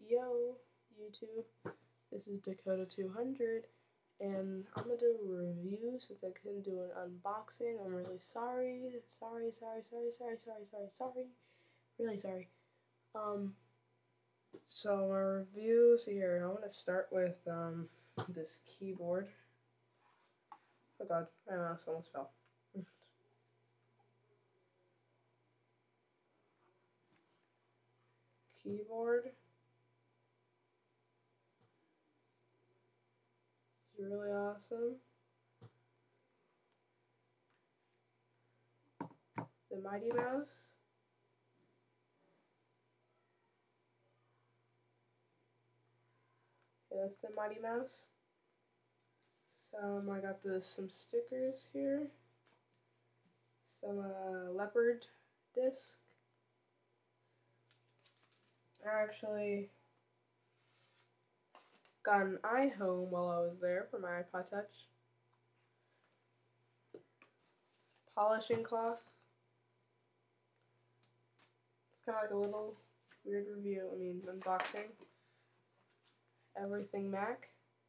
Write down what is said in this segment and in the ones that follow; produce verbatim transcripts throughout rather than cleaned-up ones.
Yo, YouTube, this is Dakota two hundred, and I'm gonna do a review since I couldn't do an unboxing. I'm really sorry, sorry, sorry, sorry, sorry, sorry, sorry, sorry, really sorry. Um, so my review, so here, I want to start with, um, this keyboard. Oh god, my mouse almost fell. Keyboard. It's really awesome. The Mighty Mouse. Yeah, that's the Mighty Mouse. Some, I got the, some stickers here. Some uh, leopard disc. I actually got an iHome while I was there for my iPod Touch. Polishing cloth. It's kind of like a little weird review, I mean unboxing. Everything Mac.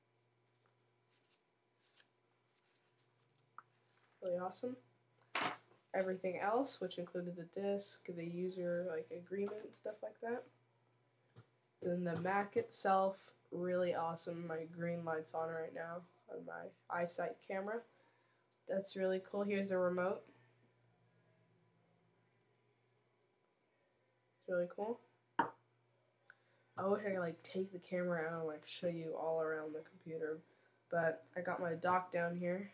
Really awesome. Everything else, which included the disc, the user like agreement and stuff like that. Then the Mac itself, really awesome. My green light's on right now on my iSight camera. That's really cool. Here's the remote. It's really cool. I wish I could like take the camera out and like show you all around the computer, but I got my dock down here.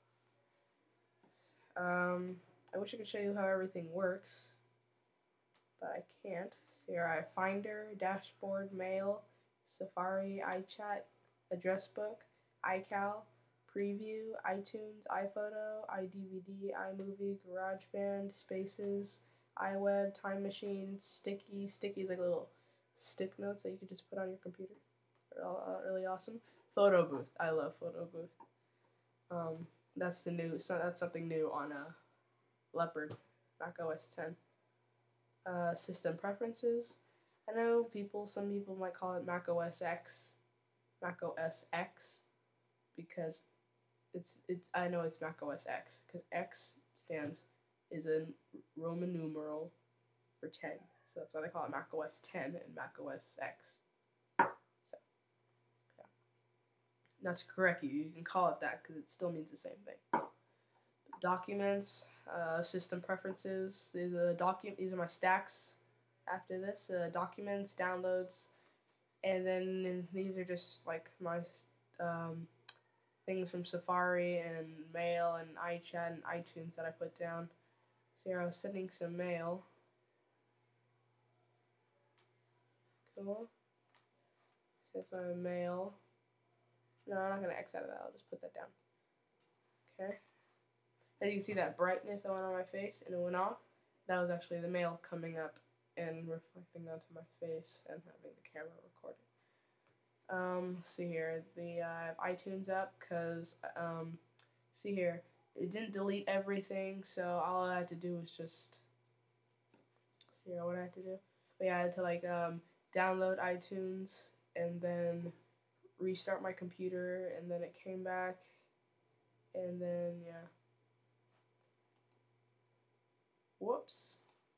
Um, I wish I could show you how everything works, but I can't. So here I have Finder, Dashboard, Mail, Safari, iChat, Address Book, iCal, Preview, iTunes, iPhoto, iDVD, iMovie, GarageBand, Spaces, iWeb, Time Machine, Sticky. Sticky is like little stick notes that you can just put on your computer. They're all uh, really awesome. Photo Booth. I love Photo Booth. Um, that's the new. So that's something new on a uh, Leopard, Mac O S ten. Uh, system preferences. I know people. Some people might call it Mac O S X, Mac O S X, because it's it's. I know it's Mac O S X because X stands is a Roman numeral for ten. So that's why they call it Mac O S ten and Mac O S X. So, yeah. Not to correct you, you can call it that because it still means the same thing. Documents, uh, system preferences. These are the docu- These are my stacks. After this, uh, documents, downloads, and then and these are just like my um, things from Safari and Mail and iChat and iTunes that I put down. So here I was sending some mail. Cool. So that's my mail. No, I'm not going to X out of that. I'll just put that down. Okay. As you can see, that brightness that went on my face and it went off, that was actually the mail coming up and reflecting onto my face and having the camera record it. Um, see here, the uh, I have iTunes up because, um, see here, it didn't delete everything, so all I had to do was just, see here, what I had to do? But yeah, I had to like um, download iTunes and then restart my computer, and then it came back, and then, yeah. Whoops.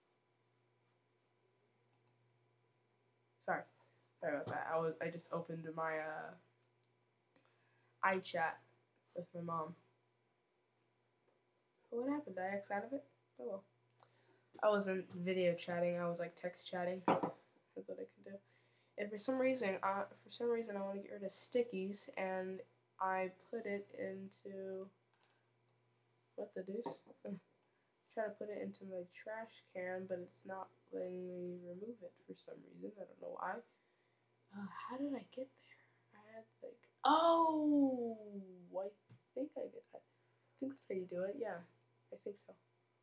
Sorry. Sorry about that. I was I just opened my uh, iChat with my mom. What happened? Did I X out of it? Oh well. I wasn't video chatting. I was like text chatting. That's what I can do. And for some reason, uh, for some reason, I want to get rid of stickies, and I put it into what the deuce? Try to put it into my trash can, but it's not letting me remove it for some reason. I don't know why. Uh, how did I get there? I had like, oh, I think I get that. I think that's how you do it. Yeah, I think so.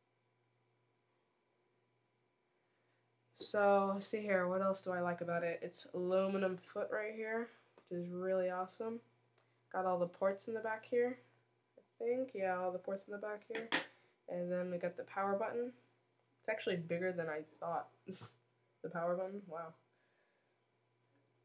So, see here, what else do I like about it? It's aluminum foot right here, which is really awesome. Got all the ports in the back here, I think. Yeah, all the ports in the back here. And then we got the power button. It's actually bigger than I thought. The power button, wow.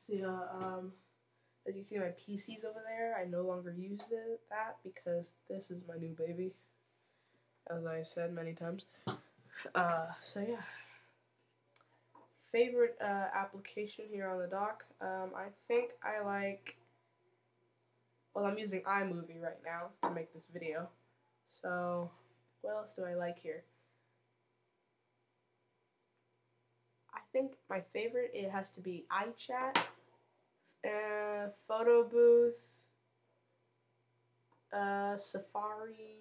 See, uh, um, as you see my P Cs over there, I no longer use it, that because this is my new baby, as I've said many times. Uh, so yeah. Favorite uh, application here on the dock, um, I think I like, well, I'm using iMovie right now to make this video. So, what else do I like here? I think my favorite, it has to be iChat, uh, Photo Booth, uh, Safari,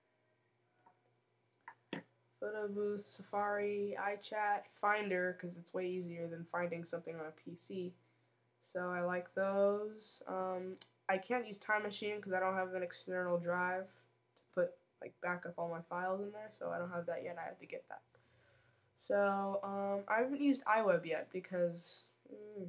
Photo Booth, Safari, iChat, Finder, because it's way easier than finding something on a P C. So I like those. Um, I can't use Time Machine because I don't have an external drive to put, like, back up all my files in there, so I don't have that yet. I have to get that. So, um, I haven't used iWeb yet because, mm,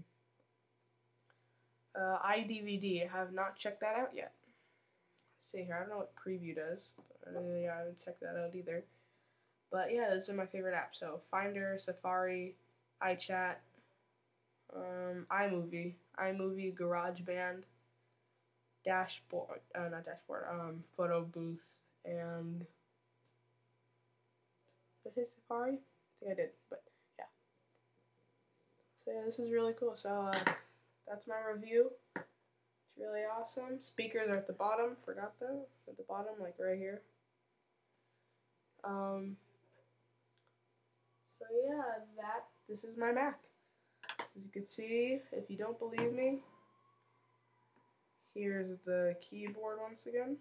uh, iDVD, I have not checked that out yet. Let's see here, I don't know what Preview does. Uh, yeah, I haven't checked that out either. But yeah, those are my favorite apps. So, Finder, Safari, iChat, um, iMovie, iMovie, GarageBand, Dashboard, uh, not Dashboard, um, Photo Booth, and, did I say Safari? I think I did, but yeah. So yeah, this is really cool. So uh, that's my review. It's really awesome. Speakers are at the bottom. Forgot that. At the bottom, like right here. Um. So yeah, that this is my Mac. As you can see, if you don't believe me, here's the keyboard once again.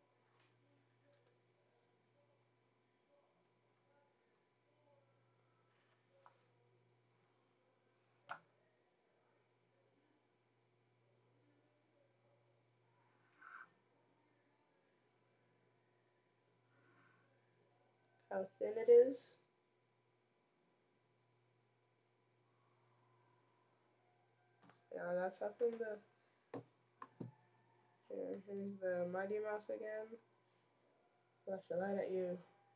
How thin it is. Yeah, that's how thin the. Here, here's the Mighty Mouse again. Flash a light at you.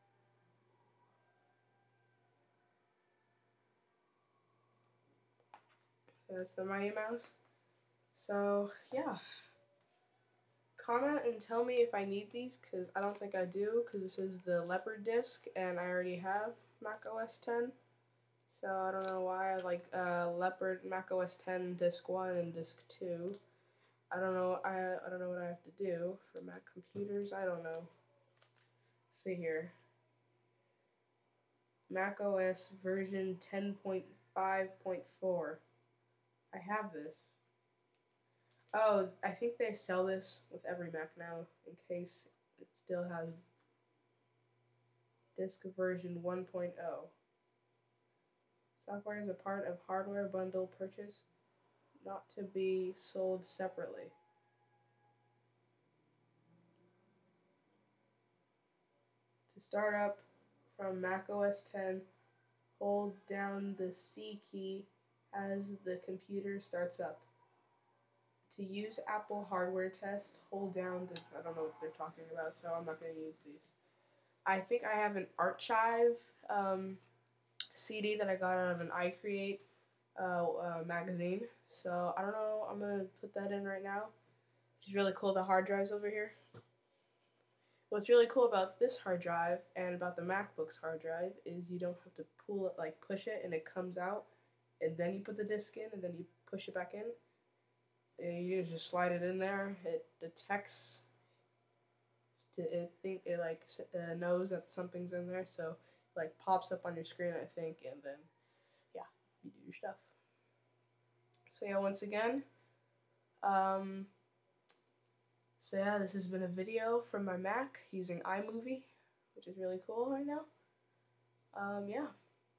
So that's the Mighty Mouse. So yeah. Comment and tell me if I need these, because I don't think I do, because this is the Leopard disc, and I already have Mac O S ten. So I don't know why I like uh, Leopard Mac O S ten disc one and disc two. I don't know. I I don't know what I have to do for Mac computers. I don't know. See here. Mac O S version ten point five point four. I have this. Oh, I think they sell this with every Mac now in case it still has disk version one point oh. Software is a part of hardware bundle purchase, not to be sold separately. To start up from Mac O S ten, hold down the C key as the computer starts up. To use Apple hardware test, hold down the, I don't know what they're talking about, so I'm not going to use these. I think I have an Archive um, C D that I got out of an iCreate uh, uh, magazine. So I don't know, I'm going to put that in right now, which is really cool. The hard drive's over here. What's really cool about this hard drive and about the MacBook's hard drive is you don't have to pull it, like push it and it comes out, and then you put the disk in and then you push it back in. You just slide it in there. It detects. It think it like uh, knows that something's in there, so it, like pops up on your screen, I think, and then yeah, you do your stuff. So yeah, once again, um, so yeah, this has been a video from my Mac using iMovie, which is really cool right now. Um, yeah.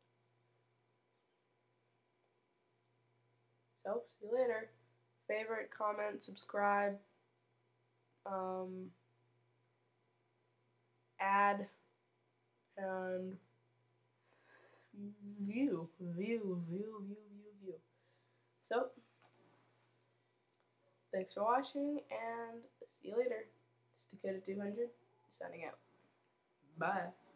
So see you later. Favorite, comment, subscribe, um, add, and view, view, view, view, view, view. So, thanks for watching, and see you later. It's Dakota two hundred, signing out. Bye.